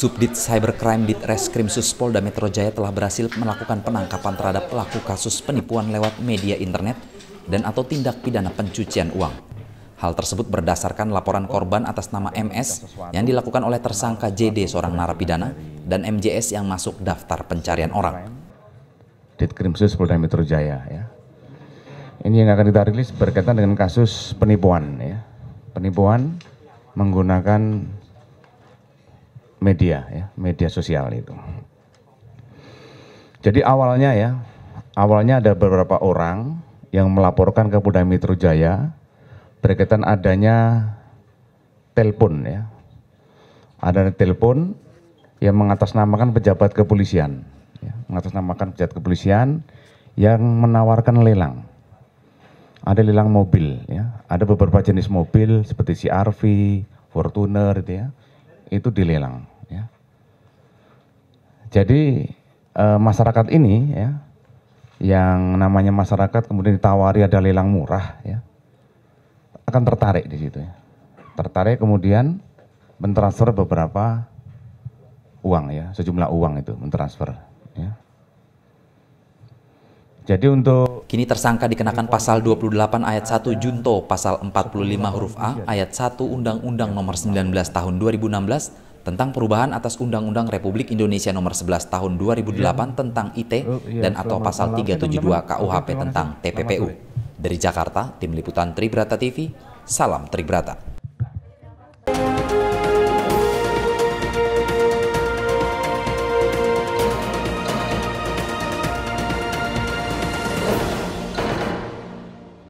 Subdit Cybercrime Ditreskrim Polda Metro Jaya telah berhasil melakukan penangkapan terhadap pelaku kasus penipuan lewat media internet dan atau tindak pidana pencucian uang. Hal tersebut berdasarkan laporan korban atas nama MS yang dilakukan oleh tersangka JD seorang narapidana dan MJS yang masuk daftar pencarian orang. Ditkrimsus Polda Metro Jaya ya. Ini yang akan kita rilis berkaitan dengan kasus penipuan ya. Penipuan menggunakan media ya, media sosial itu. Jadi awalnya ada beberapa orang yang melaporkan ke Polda Metro Jaya berkaitan adanya telepon ya. Ada telepon yang mengatasnamakan pejabat kepolisian ya, mengatasnamakan pejabat kepolisian yang menawarkan lelang. Ada lelang mobil ya, ada beberapa jenis mobil seperti CR-V, Fortuner itu ya. Itu dilelang ya. Jadi masyarakat ini ya, yang namanya masyarakat kemudian ditawari ada lelang murah ya, akan tertarik di situ ya. Tertarik kemudian mentransfer beberapa uang ya, sejumlah uang itu mentransfer ya. Jadi Kini tersangka dikenakan pasal 28 ayat 1 Junto, pasal 45 huruf A ayat 1 Undang-Undang Nomor 19 Tahun 2016 tentang perubahan atas Undang-Undang Republik Indonesia Nomor 11 Tahun 2008 tentang IT dan atau pasal 372 KUHP tentang TPPU. Dari Jakarta, Tim Liputan Tribrata TV, salam Tribrata.